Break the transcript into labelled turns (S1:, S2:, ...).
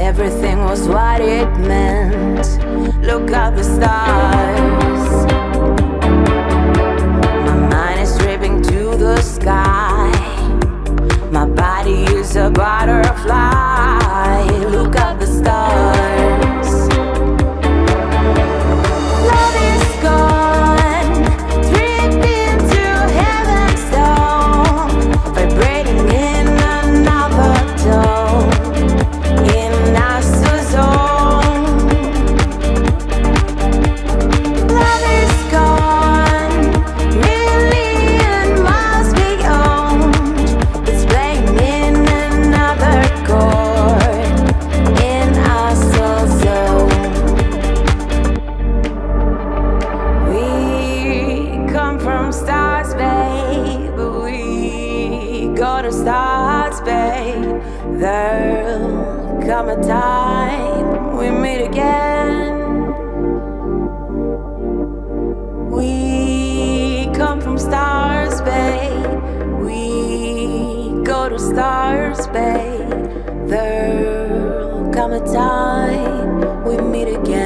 S1: everything was what it meant. Look at the stars. My mind is dripping to the sky. My body is a butterfly. Look at the stars. Love is gone, dripping to heaven's dome, vibrating in another tone, in our zone. Love is gone, million miles beyond. It's playing in another chord, in our soul zone. We come from stars, babe. We go to stars, babe. There'll come a time we meet again. We come from stars, babe. We go to stars, babe. There'll come a time we meet again.